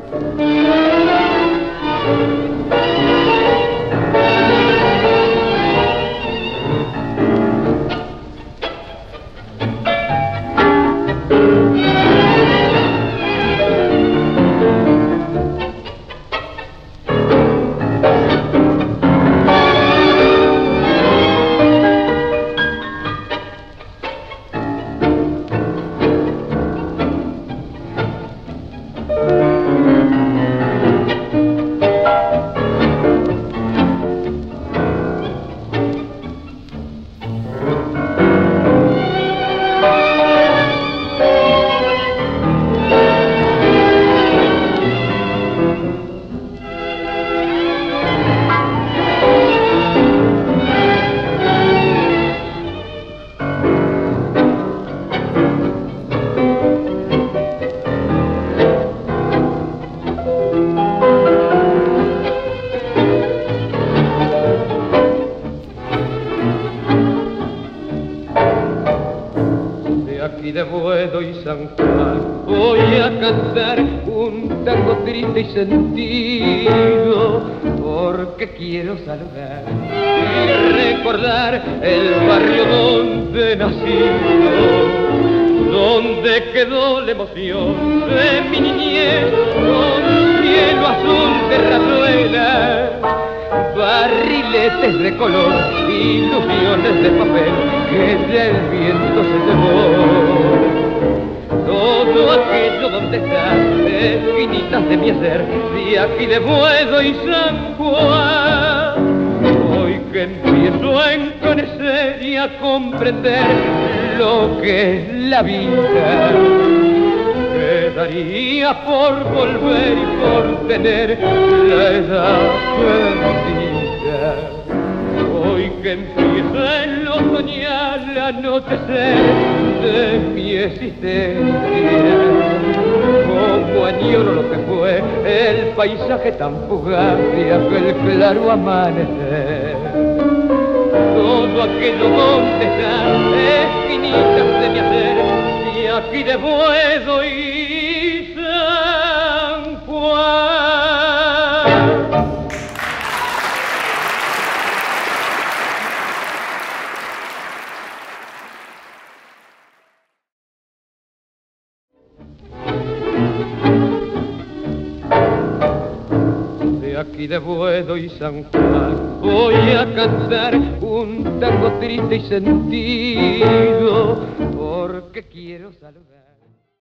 Y de Buedo y San Juan voy a cantar un tango triste y sentido, porque quiero saludar y recordar el barrio donde nací, donde quedó la emoción de mi niñez, con cielo azul de rayuela, barriletes de color, ilusiones de papel que ya el viento se llevó. Todo aquello donde están esquinitas de mi hacer, de aquí de Buedo y San Juan. Hoy que empiezo a enconocer y a comprender lo que es la vida, quedaría por volver y por tener la edad perdida. Hoy que empieza en lo soñar el anochecer de mi existencia, como añoro lo que fue el paisaje tan fugaz de aquel claro amanecer. Todo aquello donde están esquinitas de mi hacer, y aquí de Buedo y San Juan. De aquí de Buedo y San Juan voy a cantar un tango triste y sentido, porque quiero saludar.